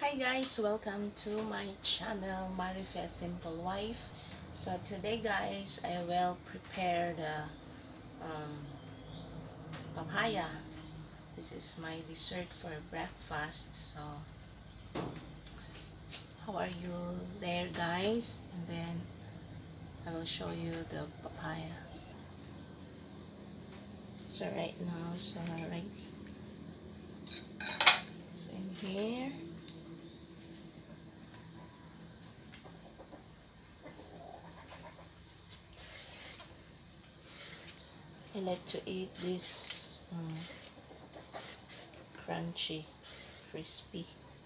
Hi guys, welcome to my channel Marifes Simple Life. So today guys, I will prepare the papaya. This is my dessert for breakfast. So how are you there guys? And then I will show you the papaya. So right now, so in here, I like to eat this crunchy, crispy.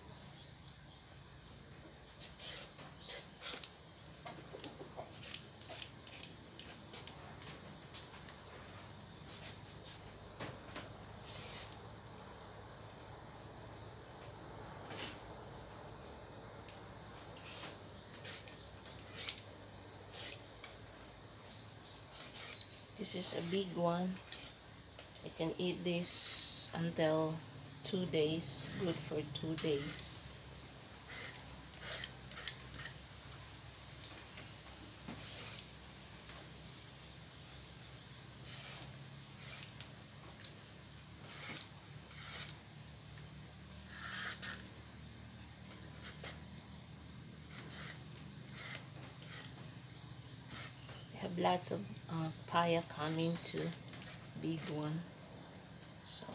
This is a big one. I can eat this until 2 days. Good for 2 days. I have lots of papaya coming to big one. So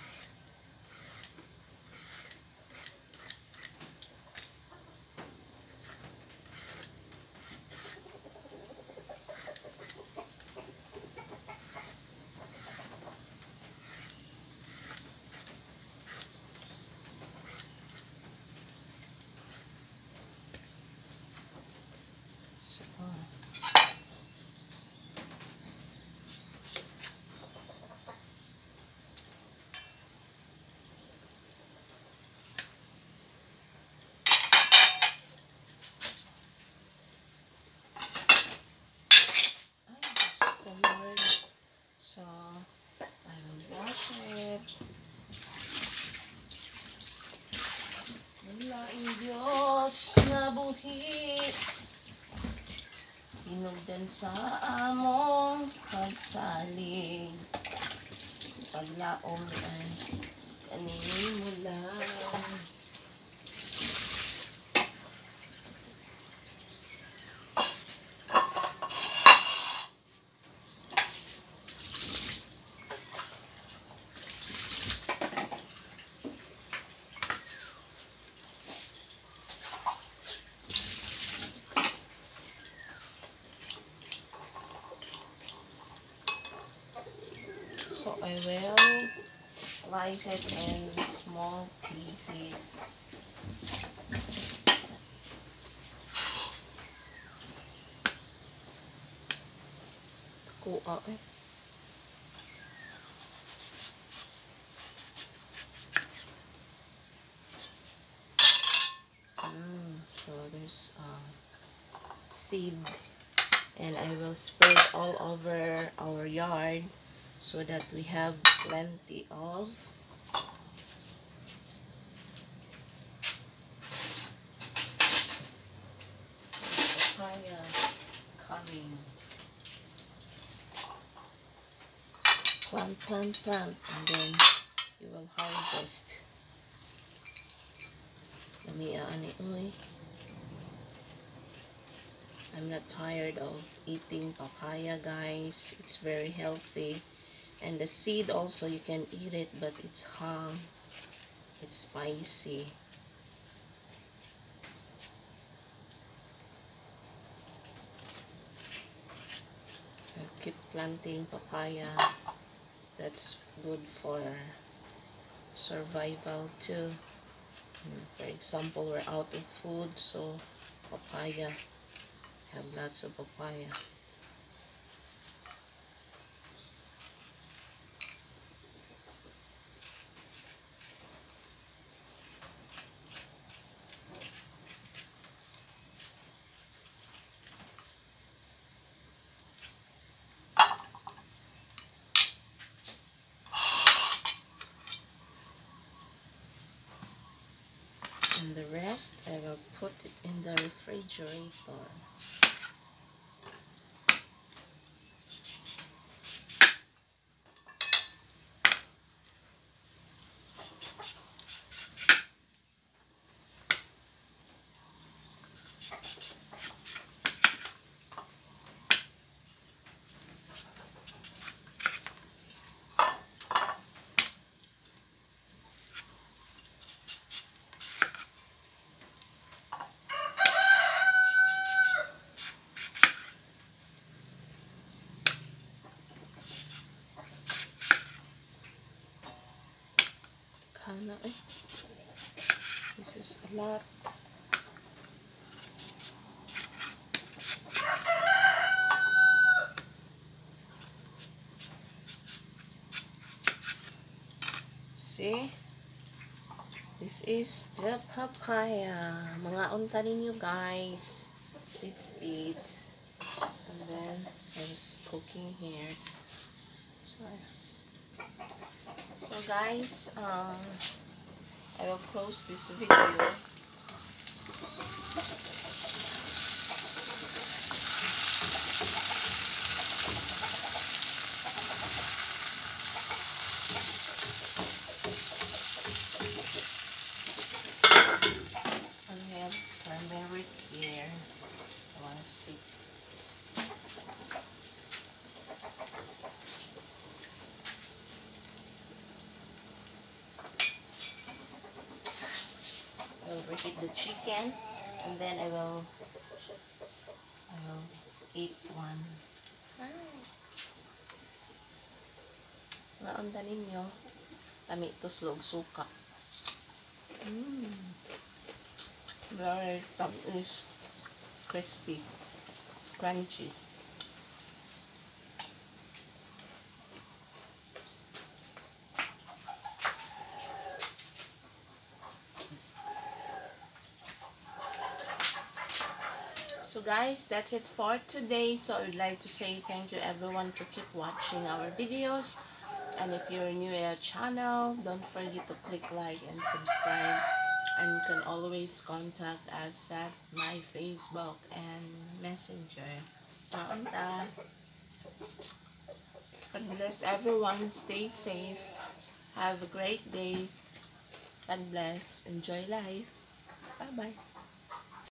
So I will wash it. Laing Diyos na buhi, hinugdan sa among pagsalig. Paglaom ay kaninin mo lang. So I will slice it in small pieces. Kuha eh. So there's seed, and I will spread all over our yard so that we have plenty of papaya coming. Plant, and then you will harvest. Lami ani oy. I'm not tired of eating papaya guys. It's very healthy. And the seed also, you can eat it, but it's hot. It's spicy. I'll keep planting papaya. That's good for survival too. For example, we're out of food, so papaya. Have lots of papaya. And the rest, I will put it in the refrigerator. Kana eh. This is a lot. See? This is the papaya. Mga unta ninyo guys. Let's eat. And then I was cooking here. So guys, I will close this video. I have turmeric here. I want to see. I will reheat the chicken, and then I will eat one. Ngaon ta ninyo? Kami ito slog suka. Very tamis, crispy, crunchy. So guys, that's it for today. So I would like to say thank you everyone to keep watching our videos. And if you're new in our channel, don't forget to click like and subscribe. And you can always contact us at my Facebook and Messenger. Maunta. God bless everyone. Stay safe. Have a great day. God bless. Enjoy life. Bye-bye.